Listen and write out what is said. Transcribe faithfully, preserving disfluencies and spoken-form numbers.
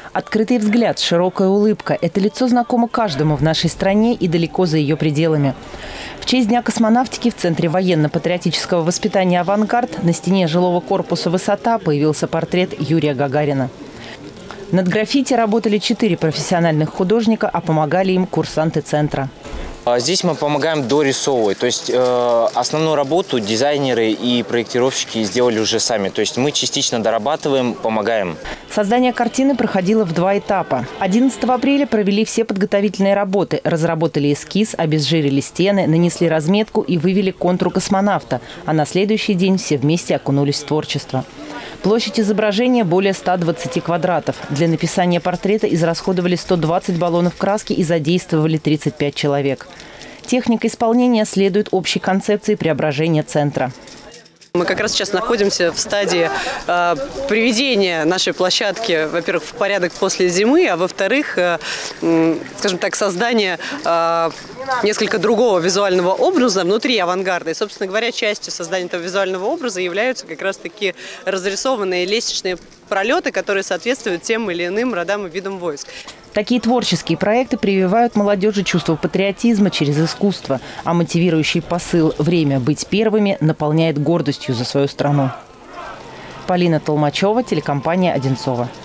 Открытый взгляд, широкая улыбка – это лицо знакомо каждому в нашей стране и далеко за ее пределами. В честь Дня космонавтики в Центре военно-патриотического воспитания «Авангард» на стене жилого корпуса «Высота» появился портрет Юрия Гагарина. Над граффити работали четыре профессиональных художника, а помогали им курсанты центра. Здесь мы помогаем дорисовывать, то есть э, основную работу дизайнеры и проектировщики сделали уже сами. То есть мы частично дорабатываем, помогаем. Создание картины проходило в два этапа. одиннадцатого апреля провели все подготовительные работы, разработали эскиз, обезжирили стены, нанесли разметку и вывели контур космонавта. А на следующий день все вместе окунулись в творчество. Площадь изображения более ста двадцати квадратов. Для написания портрета израсходовали сто двадцать баллонов краски и задействовали тридцать пять человек. Техника исполнения следует общей концепции преображения центра. Мы как раз сейчас находимся в стадии э, приведения нашей площадки, во-первых, в порядок после зимы, а во-вторых, э, э, скажем так, создания э, несколько другого визуального образа внутри авангарда. И, собственно говоря, частью создания этого визуального образа являются как раз-таки разрисованные лестничные пролеты, которые соответствуют тем или иным родам и видам войск. Такие творческие проекты прививают молодежи чувство патриотизма через искусство, а мотивирующий посыл «Время быть первыми» наполняет гордостью за свою страну. Полина Толмачева, телекомпания «Одинцово».